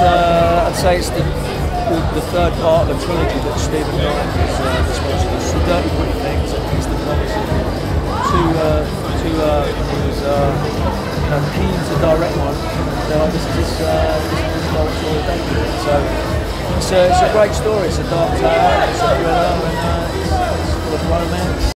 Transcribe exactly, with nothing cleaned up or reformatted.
uh, I'd say it's the, the third part of the trilogy that Stephen Knight is uh, responsible for. The Dirty Pretty Things, and he's the novelist. Two, uh, two, uh, he was uh, you know, keen to direct one. And, uh, this is his, uh, this is his directorial debut. So it's a, it's a great story. It's a dark tale. It's a thriller, and uh, it's, it's full of romance.